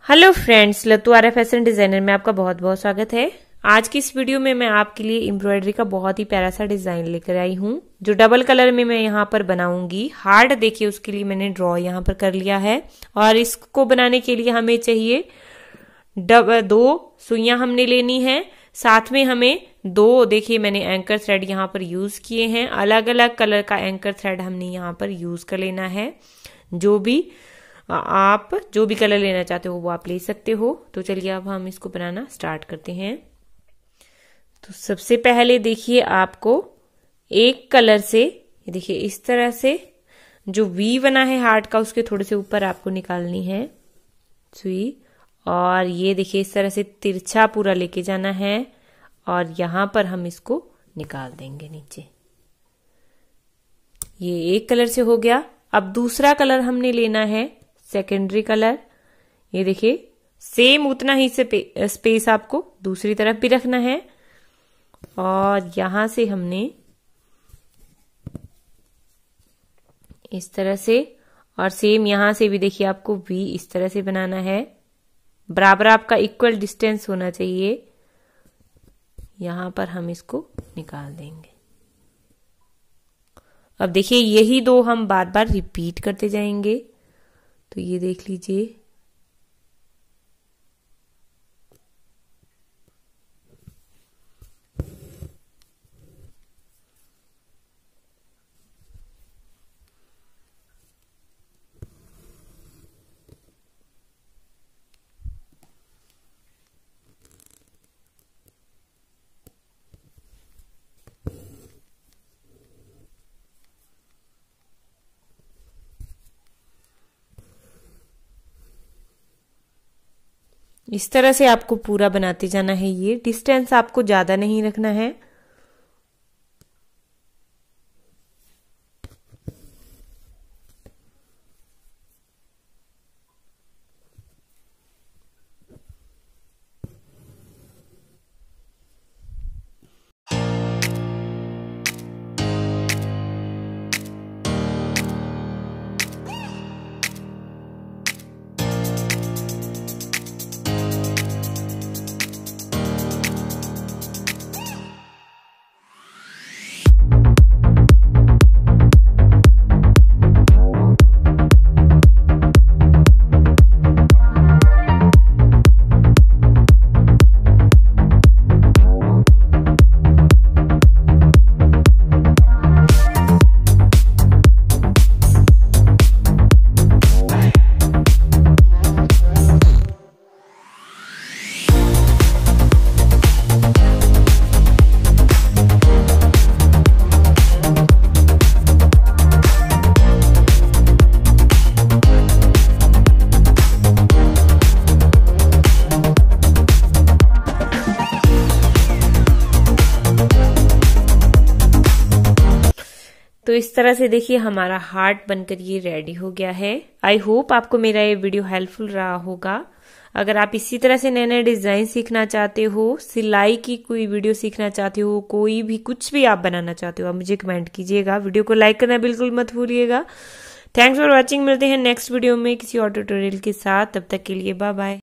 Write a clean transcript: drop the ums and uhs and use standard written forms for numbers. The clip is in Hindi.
Hello friends, Lattu Arya fashion designer में आपका बहुत बहुत स्वागत है। आज की इस वीडियो में मैं आपके लिए एम्ब्रॉयडरी का बहुत ही प्यारा सा डिजाइन लेकर आई हूँ, जो डबल कलर में मैं यहाँ पर बनाऊंगी। हार्ट देखिए, उसके लिए मैंने ड्रॉ यहाँ पर कर लिया है। और इसको बनाने के लिए हमें चाहिए 2 सुइयां हमने लेनी है। साथ में हमें 2 देखिए मैंने एंकर थ्रेड यहाँ पर यूज किए हैं। अलग अलग कलर का एंकर थ्रेड हमने यहाँ पर यूज कर लेना है। आप जो भी कलर लेना चाहते हो वो आप ले सकते हो। तो चलिए अब हम इसको बनाना स्टार्ट करते हैं। तो सबसे पहले देखिए, आपको एक कलर से देखिए इस तरह से जो वी बना है हार्ट का, उसके थोड़े से ऊपर आपको निकालनी है सुई। और ये देखिए इस तरह से तिरछा पूरा लेके जाना है और यहां पर हम इसको निकाल देंगे नीचे। ये एक कलर से हो गया। अब दूसरा कलर हमने लेना है सेकेंडरी कलर। ये देखिए सेम उतना ही स्पेस आपको दूसरी तरफ भी रखना है। और यहां से हमने इस तरह से, और सेम यहां से भी देखिए आपको वी इस तरह से बनाना है। बराबर आपका इक्वल डिस्टेंस होना चाहिए। यहां पर हम इसको निकाल देंगे। अब देखिए यही 2 हम बार बार रिपीट करते जाएंगे। तो ये देख लीजिए, इस तरह से आपको पूरा बनाते जाना है। ये डिस्टेंस आपको ज्यादा नहीं रखना है। तो इस तरह से देखिए हमारा हार्ट बनकर ये रेडी हो गया है। आई होप आपको मेरा ये वीडियो हेल्पफुल रहा होगा। अगर आप इसी तरह से नए नए डिजाइन सीखना चाहते हो, सिलाई की कोई वीडियो सीखना चाहते हो, कोई भी कुछ भी आप बनाना चाहते हो, आप मुझे कमेंट कीजिएगा। वीडियो को लाइक करना बिल्कुल मत भूलिएगा। Thanks for watching. मिलते हैं नेक्स्ट वीडियो में किसी और ट्यूटोरियल के साथ। तब तक के लिए बाय बाय।